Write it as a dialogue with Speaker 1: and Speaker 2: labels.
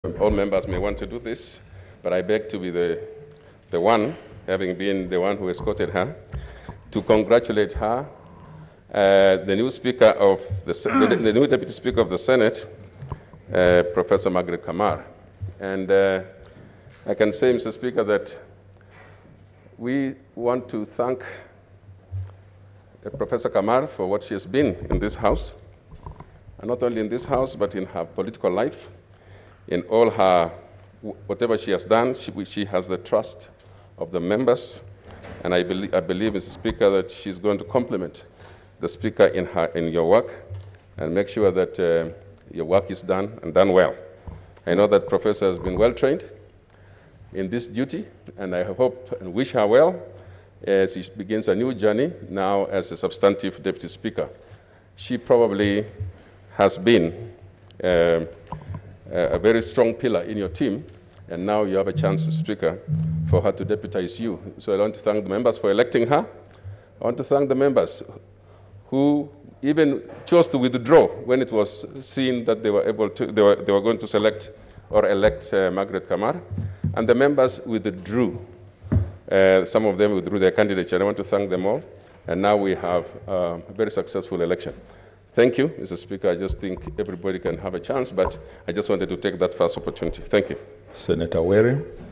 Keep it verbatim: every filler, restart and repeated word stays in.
Speaker 1: All members may want to do this, but I beg to be the, the one, having been the one who escorted her, to congratulate her, uh, the new Speaker of the, the, the new Deputy Speaker of the Senate, uh, Professor Margaret Kamar. And uh, I can say, Mister Speaker, that we want to thank uh, Professor Kamar for what she has been in this House, and not only in this House, but in her political life. In all her, whatever she has done, she, she has the trust of the members, and I believe, I believe, Mister Speaker, that she's going to complement the Speaker in, her, in your work and make sure that uh, your work is done and done well. I know that Professor has been well trained in this duty, and I hope and wish her well as she begins a new journey now as a substantive Deputy Speaker. She probably has been uh, a very strong pillar in your team, and now you have a chance, Speaker, for her to deputize you. So I want to thank the members for electing her. I want to thank the members who even chose to withdraw when it was seen that they were able to, they were, they were going to select or elect uh, Margaret Kamar, and the members withdrew. Uh, some of them withdrew their candidature. I want to thank them all, and now we have uh, a very successful election. Thank you, Mister Speaker. I just think everybody can have a chance, but I just wanted to take that first opportunity. Thank you.
Speaker 2: Senator Were.